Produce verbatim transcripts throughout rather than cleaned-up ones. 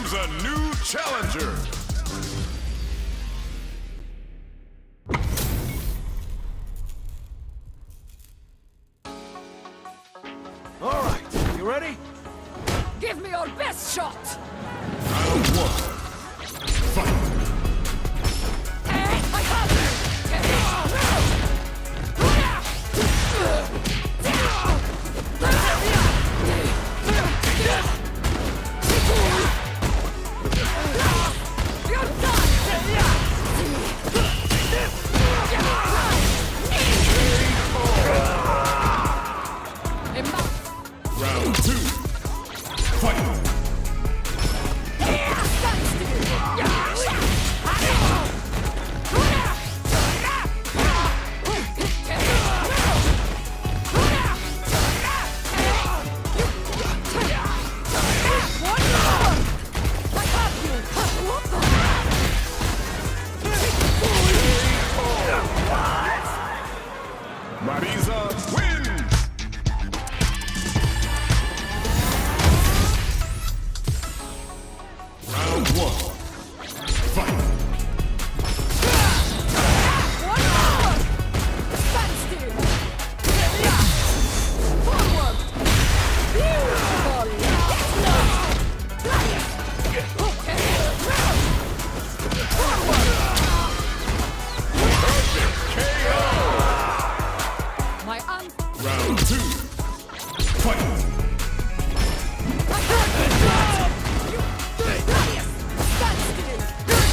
comes a new challenger. All right, you ready? Give me your best shot! Round one. Fight. Hey, I have you! You're done! Round two. Fight. Marisa wins! Round one. Fight! Stand still! Forward! Beautiful! Perfect K O! My aunt. Round two. Fight! Stand still!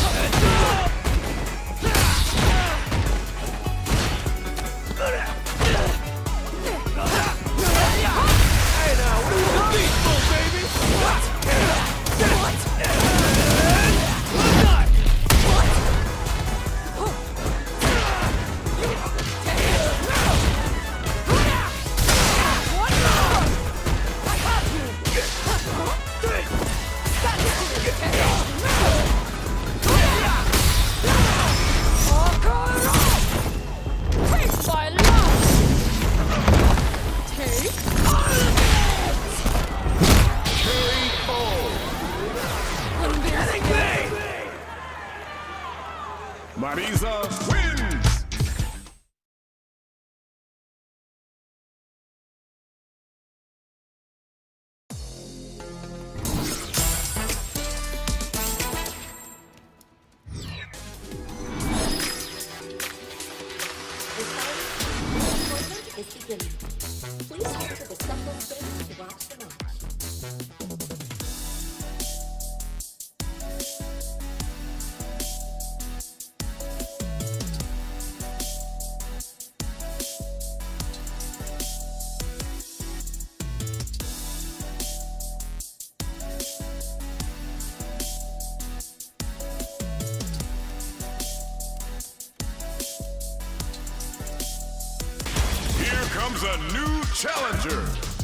Hey now, we're peaceful, baby! What? Marisa wins! Is beginning. Please go to the central stage to watch the match. Here comes a new challenger.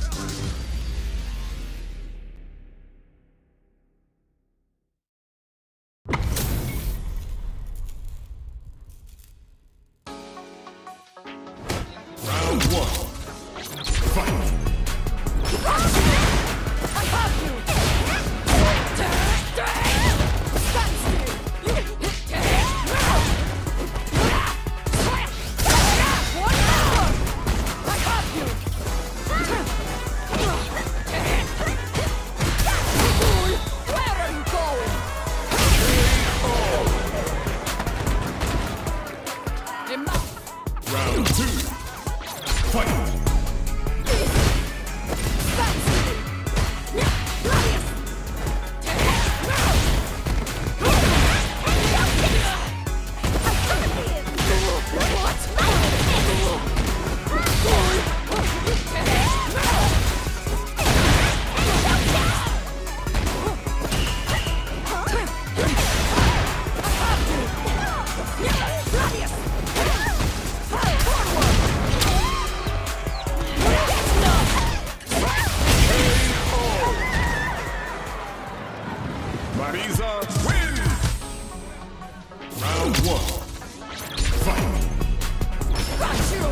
Round one. Fight. I have you! Stand still! One more! I have you! Where are you going? Enough! Round two. Fight. Stand still! Marisa wins! Round one. Fight! Got you!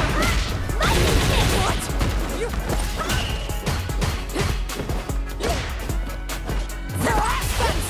What? You...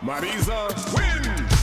Marisa wins!